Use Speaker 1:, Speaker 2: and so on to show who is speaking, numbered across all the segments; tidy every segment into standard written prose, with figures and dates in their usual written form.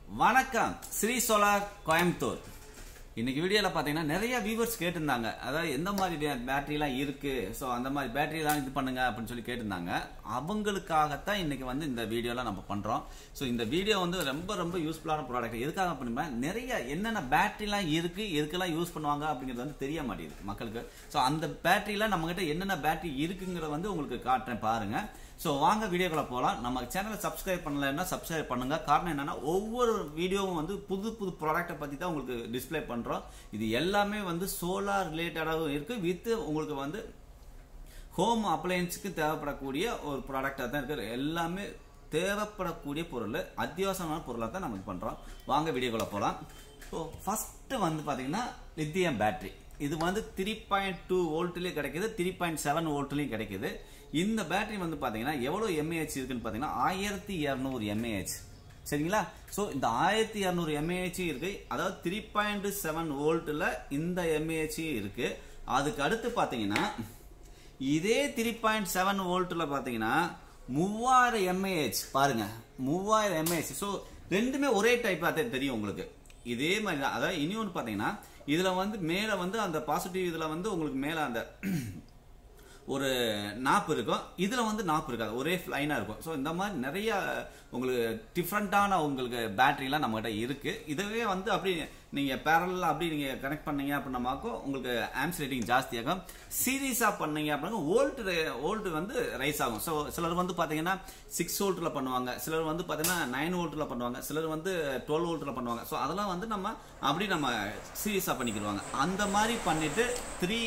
Speaker 1: வணக்கம் ஸ்ரீ சோலார் கோயம்புத்தூர். இன்னைக்கு வீடியோல பாத்தீங்கன்னா நிறைய வியூவர்ஸ் கேட்டிருந்தாங்க, அதாவது எந்த மாதிரி பேட்டரிலாம் இருக்கு, ஸோ அந்த மாதிரி பேட்டரிலாம் இது பண்ணுங்க அப்படின்னு சொல்லி கேட்டிருந்தாங்க. அவங்களுக்காகத்தான் இன்னைக்கு வந்து இந்த வீடியோலாம் நம்ம பண்றோம். ஸோ இந்த வீடியோ வந்து ரொம்ப ரொம்ப யூஸ்ஃபுல்லான ப்ராடக்ட். எதுக்காக பண்ணுமா, நிறைய என்னென்ன பேட்டரிலாம் இருக்கு, எதுக்கெல்லாம் யூஸ் பண்ணுவாங்க அப்படிங்கிறது வந்து தெரிய மாட்டேங்குது மக்களுக்கு. ஸோ அந்த பேட்டரிலாம் நம்ம கிட்ட என்னென்ன பேட்டரி இருக்குங்கிறத வந்து உங்களுக்கு காட்டுறேன் பாருங்க. ஸோ வாங்க வீடியோக்குள்ள போகலாம். நம்ம சேனலை சப்ஸ்கிரைப் பண்ணலைன்னா சப்ஸ்கிரைப் பண்ணுங்க. காரணம் என்னன்னா ஒவ்வொரு வீடியோவும் வந்து புது புது ப்ராடக்ட்டை பத்தி தான் உங்களுக்கு டிஸ்பிளே பண்றோம். இது எல்லாமே வந்து சோலார் ரிலேட்டடாகவும் இருக்கு, வித் உங்களுக்கு வந்து ஹோம் அப்ளையன்ஸுக்கு தேவைப்படக்கூடிய ஒரு ப்ராடக்டா தான் இருக்கு. எல்லாமே தேவைப்படக்கூடிய பொருள், அத்தியாவசியமான பொருளாக தான் நம்ம பண்றோம். வாங்க வீடியோக்குள்ள போகலாம். ஸோ ஃபர்ஸ்ட் வந்து பாத்தீங்கன்னா லித்தியம் பேட்டரி. இது வந்து 3.2 வோல்ட்லயும் கிடைக்குது, 3.7 வோல்ட்லயும் கிடைக்குது. இந்த பேட்டரி வந்து பாத்தீங்கன்னா எவ்வளவு எம்ஏஹெச் இருக்குன்னு பாத்தீங்கன்னா 1200 எம்ஏஹெச். சரிங்களா? சோ இந்த 1200 எம்ஏஹெச் இருக்கு, அதாவது 3.7 வோல்ட்ல இந்த எம்ஏஹெச் இருக்கு. அதுக்கு அடுத்து பாத்தீங்கன்னா இதே 3.7 வோல்ட்ல பாத்தீங்கன்னா 3000 எம்ஏஹெச் பாருங்க, 3000 எம்ஏஹெச். சோ ரெண்டுமே ஒரே டைப்பா தெரியும் உங்களுக்கு. இதே மாதிரி தான். அதாவது இனி ஒன்று பாத்தீங்கன்னா இதுல வந்து மேல வந்து அந்த பாசிட்டிவ் இதுல வந்து உங்களுக்கு மேல அந்த ஒரு நாப் இருக்கும், இதுல வந்து நாப் இருக்காது, ஒரே லைனா இருக்கும். ஸோ இந்த மாதிரி நிறைய உங்களுக்கு டிஃப்ரெண்டான உங்களுக்கு பேட்டரிலாம் நம்ம கிட்ட இருக்கு. இதுவே வந்து அப்படி நீங்க பேரலா அப்படி நீங்க கனெக்ட் பண்ணீங்க அப்படின்னாக்கும் உங்களுக்கு ஆம்ஸ் ரேட்டிங் ஜாஸ்தியாகும். சீரீஸா பண்ணீங்க அப்படின்னா வோல்ட் வந்து ரைஸ் ஆகும். ஸோ சிலர் வந்து பாத்தீங்கன்னா 6 வோல்ட்ல பண்ணுவாங்க, சிலர் வந்து பாத்தீங்கன்னா 9 வோல்ட்ல பண்ணுவாங்க, சிலர் வந்து 12 வோல்ட்ல பண்ணுவாங்க. ஸோ அதெல்லாம் வந்து நம்ம அப்படி நம்ம சீரீஸா பண்ணிக்கிடுவாங்க. அந்த மாதிரி பண்ணிட்டு 3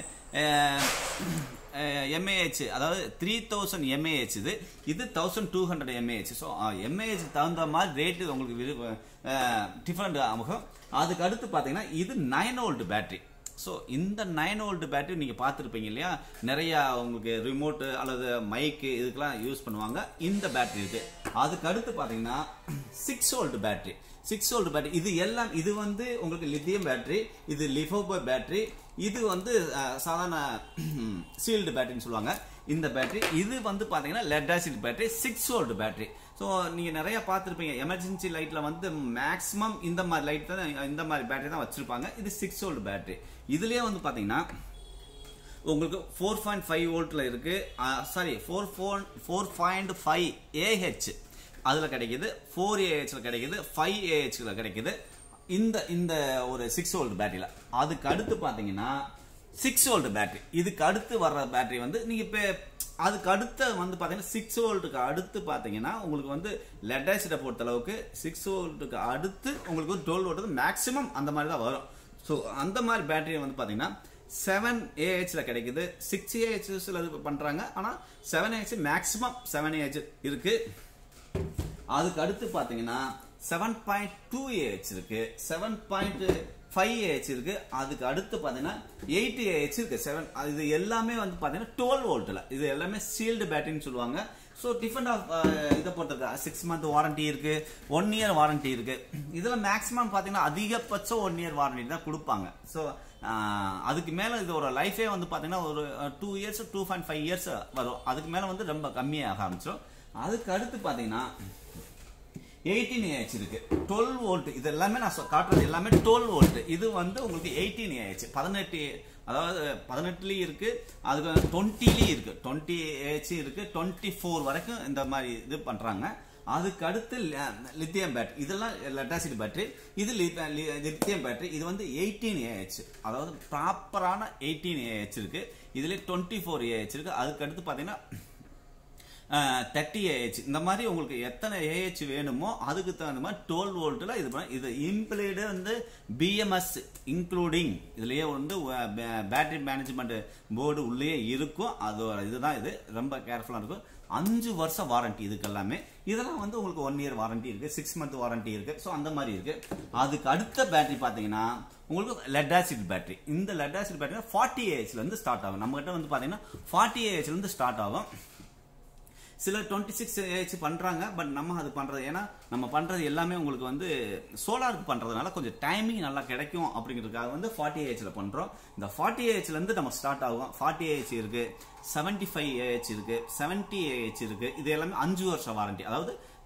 Speaker 1: எம்ஏஹெச், அதாவது 3000 எம்ஏஹெச், இது 1200 எம்ஏஹெச். ஸோ எம்ஏஹெச் தகுந்த மாதிரி ரேட்டு உங்களுக்கு டிஃபரெண்ட் ஆகும். அதுக்கு அடுத்து பாத்தீங்கன்னா இது 9 வோல்ட் பேட்டரி. ஸோ இந்த 9 வோல்ட் பேட்டரி நீங்க பார்த்துருப்பீங்க இல்லையா, நிறைய உங்களுக்கு ரிமோட் அல்லது மைக்கு இதுக்கெல்லாம் யூஸ் பண்ணுவாங்க. இந்த பேட்டரி இருக்கு. அதுக்கு அடுத்து பாத்தீங்கன்னா 6 வோல்ட் பேட்டரி. 6 வோல்ட் பேட்டரி இது எல்லாம், இது வந்து உங்களுக்கு லித்தியம் பேட்டரி, இது லிஃபோ பேட்டரி, இது வந்து சாதாரண சீல்டு பேட்டரின்னு சொல்லுவாங்க இந்த பேட்டரி. இது வந்து பாத்தீங்கன்னா lead acid battery, 6 volt battery. So நீங்க நிறைய பார்த்துருப்பீங்க, எமர்ஜென்சி லைட்ல வந்து மேக்ஸிமம் இந்த மாதிரி லைட் தான், இந்த மாதிரி பேட்டரி தான் வச்சிருப்பாங்க. இது 6 வோல்ட் பேட்டரி. இதுலயே வந்து பாத்தீங்கன்னா உங்களுக்கு 4.5 வோல்ட்ல இருக்கு, சாரி 4.5 ஏஹெச் அதுல கிடைக்குது, 4 ஏஹெச்ல கிடைக்குது, 5 ஏஹெச்ல கிடைக்குது இந்த ஒரு 6 வோல்ட் பேட்டரியில. அதுக்கு அடுத்து பாத்தீங்கன்னா 6 வோல்ட் பேட்டரி. இதுக்கு அடுத்து வர்ற பேட்டரி வந்து நீங்க இப்ப அதுக்கு அடுத்து வந்து பாத்தீங்கன்னா 6 வோல்ட்டுக்கு அடுத்து பாத்தீங்கன்னா உங்களுக்கு வந்து லெட் ஆசிட பொறுத்த அளவுக்கு 6 வோல்ட்டுக்கு அடுத்து உங்களுக்கு 12 வோல்ட் மேக்ஸிமம் அந்த மாதிரி தான் வரும். ஸோ அந்த மாதிரி பேட்டரி வந்து பாத்தீங்கன்னா 7 ஏஹெச்ல கிடைக்குது, 6 ஏஹெச்ல பண்றாங்க, ஆனா 7 ஏஹெச் மேக்ஸிமம் 7 ஏஹெச் இருக்கு. அதுக்கு அடுத்து பாத்தீங்கன்னா 7.2 ஏஹெச் இருக்கு, 7.5 ஏஹெச் இருக்கு. அதுக்கு அடுத்து பாத்தீங்கன்னா 8 ஏஹெச் இருக்கு, 7. இது எல்லாமே வந்து பாத்தீங்கன்னா 12 வோல்ட்ல. இது எல்லாமே சீல்டு பேட்டரின்னு சொல்லுவாங்க. ஸோ டிஃபரெண்ட் ஆஃப் இதை பொறுத்த 6 மந்த் வாரண்டி இருக்கு, 1 இயர் வாரண்டி இருக்கு. இதுல மேக்ஸிமம் பாத்தீங்கன்னா அதிகபட்சம் 1 இயர் வாரண்டி தான் கொடுப்பாங்க. ஸோ அதுக்கு மேல இது ஒரு லைஃபே வந்து பாத்தீங்கன்னா ஒரு 2 இயர்ஸ் 2.5 இயர்ஸ் வரும். அதுக்கு மேல வந்து ரொம்ப கம்மியாக ஆரம்பிச்சிடும். அதுக்கு அடுத்து பாத்தீங்கன்னா 18 ஏஹெச் இருக்கு, 12 வோல்ட். இது எல்லாமே நான் காட்டுறது எல்லாமே 12 வோல்ட். இது வந்து உங்களுக்கு 18 ஏஹெச், 18, அதாவது 18லயும் இருக்கு, அதுக்கு 20லயும் இருக்கு, 20 ஏஹெச் இருக்கு, 24 வரைக்கும் இந்த மாதிரி இது பண்றாங்க. அதுக்கு அடுத்து லித்தியம் பேட்டரி, இதெல்லாம் லெட் ஆசிட் பேட்டரி, இது லித்தியம் பேட்டரி. இது வந்து 18 ஏஹெச், அதாவது ப்ராப்பரான 18 ஏஹெச் இருக்கு. இதுல 24 ஏஹெச் இருக்கு. அதுக்கு அடுத்து பாத்தீங்கன்னா 30 ஏஹெச். இந்த மாதிரி உங்களுக்கு எத்தனை ஏஹெச் வேணுமோ அதுக்கு தகுந்த மாதிரி 12 வோல்ட்ல இது இம்ப்ளீடு வந்து பிஎம்எஸ் இன்க்ளூடிங் இதுலயே வந்து பேட்டரி மேனேஜ்மெண்ட் போர்டு உள்ளே இருக்கும். அது இதுதான், இது ரொம்ப கேர்ஃபுல்லா இருக்கும். 5 வருஷம் வாரண்டி இதுக்கு எல்லாமே. இதெல்லாம் வந்து உங்களுக்கு 1 இயர் வாரண்டி இருக்கு, 6 மந்த் வாரண்டி இருக்கு. ஸோ அந்த மாதிரி இருக்கு. அதுக்கு அடுத்த பேட்டரி பாத்தீங்கன்னா உங்களுக்கு லெட் ஆசிட் பேட்டரி. இந்த லெட் ஆசிட் பேட்டரி 40 ஏஹெச்ல இருந்து ஸ்டார்ட் ஆகும். நம்ம கிட்ட வந்து பாத்தீங்கன்னா 40 ஏஹெச்ல இருந்து ஸ்டார்ட் ஆகும். சில 26 ஏஹெச் பண்றாங்க, பட் நம்ம அது பண்றது, ஏன்னா நம்ம பண்றது எல்லாமே உங்களுக்கு வந்து சோலாருக்கு பண்றதுனால கொஞ்சம் டைமிங் நல்லா கிடைக்கும் அப்படிங்கிறதுக்காக வந்து 40 ஏஹெச்ல பண்றோம். இந்த 40 ஏஹெச்ல இருந்து நம்ம ஸ்டார்ட் ஆகும். 40 ஏஹெச் இருக்கு, 75 ஏஹெச் இருக்கு, 70 ஏஹெச் இருக்கு. இது எல்லாமே 5 வருஷம் வாரண்டி, அதாவது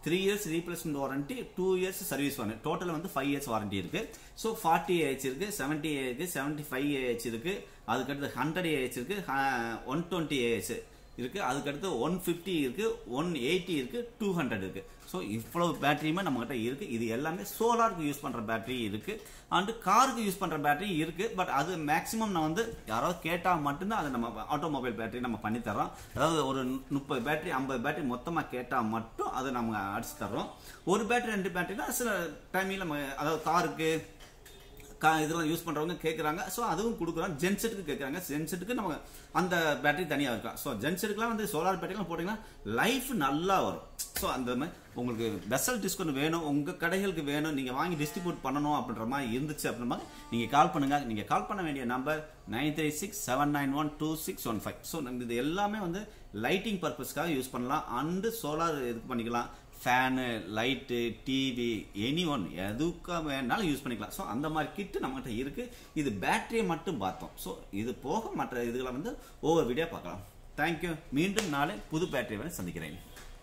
Speaker 1: 3 years replacement warranty, 2 years service warranty. Total வந்து 5 years warranty இருக்கு. So 40 AH இருக்கு, 70 AH இருக்கு, 75 AH இருக்கு, அதுக்கடுத்து 100 AH இருக்கு, 120 AH இருக்கு, அதுக்கடுத்து 150 இருக்கு, 180 இருக்கு, 200 இருக்கு. ஸோ இவ்வளவு பேட்டரியுமே நம்மகிட்ட இருக்கு. இது எல்லாமே சோலாருக்கு யூஸ் பண்ற பேட்டரி இருக்கு அண்ட் காருக்கு யூஸ் பண்ற பேட்டரி இருக்கு. பட் அது மேக்ஸிமம் நான் வந்து யாராவது கேட்டா மட்டும்தான் அதை நம்ம ஆட்டோமொபைல் பேட்டரி நம்ம பண்ணி தரோம். அதாவது ஒரு 30 பேட்டரி 50 பேட்டரி மொத்தமா கேட்டா மட்டும் அதை நம்ம அடிச்சு தர்றோம். ஒரு பேட்டரி 2 பேட்டரினா சில டைமில் நம்ம அதாவது காருக்கு இதெல்லாம் யூஸ் பண்றவங்க கேட்கறாங்க. ஸோ அதுவும் கொடுக்குறோம். ஜென்செட்டுக்கு கேட்கறாங்க. ஜென்செட்டுக்கு நம்ம அந்த பேட்டரி தனியா இருக்கும். ஸோ ஜென்செட்டுக்குலாம் வந்து சோலார் பேட்டரிலாம் போட்டீங்கன்னா லைஃப் நல்லா வரும். ஸோ அந்த மாதிரி உங்களுக்கு ஸ்பெஷல் டிஸ்கவுண்ட் வேணும், உங்க கடைகளுக்கு வேணும், நீங்க வாங்கி டிஸ்ட்ரிபியூட் பண்ணணும் அப்படின்ற மாதிரி இருந்துச்சு அப்படின்னா நீங்க கால் பண்ணுங்க. நீங்க கால் பண்ண வேண்டிய நம்பர் 9367912615. ஸோ இது எல்லாமே வந்து லைட்டிங் பர்பஸ்க்காக யூஸ் பண்ணலாம் அண்ட் சோலார் இது பண்ணிக்கலாம். Fan, light, TV, any one எதுக்காக வேணாலும் யூஸ் பண்ணிக்கலாம். ஸோ அந்த மாதிரி கிட்டு நம்மகிட்ட இருக்கு. இது பேட்டரியை மட்டும் பார்த்தோம். ஸோ இது போக மற்ற இதுகளை வந்து ஒவ்வொரு வீடியோ பார்க்கலாம். தேங்க்யூ. மீண்டும் நாளை புது பேட்டரி வரை சந்திக்கிறேன்.